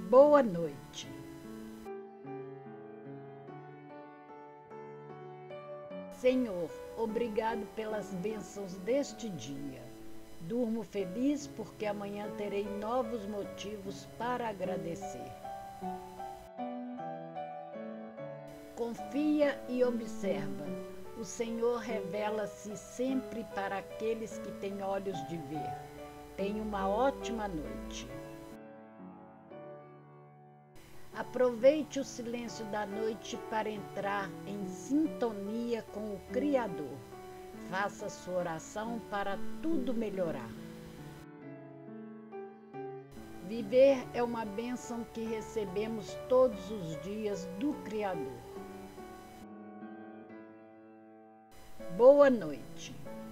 Boa noite. Senhor, obrigado pelas bênçãos deste dia. Durmo feliz porque amanhã terei novos motivos para agradecer. Confia e observa. O Senhor revela-se sempre para aqueles que têm olhos de ver. Tenha uma ótima noite. Aproveite o silêncio da noite para entrar em sintonia com o Criador. Faça sua oração para tudo melhorar. Viver é uma bênção que recebemos todos os dias do Criador. Boa noite.